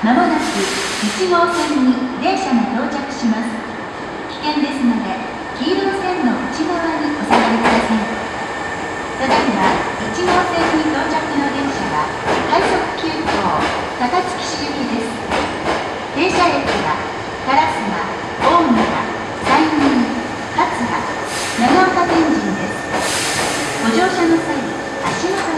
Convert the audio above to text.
まもなく1号線に電車が到着します。危険ですので、黄色い線の内側にお下がりください。ただいま1号線に到着の電車は快速急行高槻市行きです。停車駅は烏丸、大村、西宮、桂、長岡天神です。ご乗車の際、足元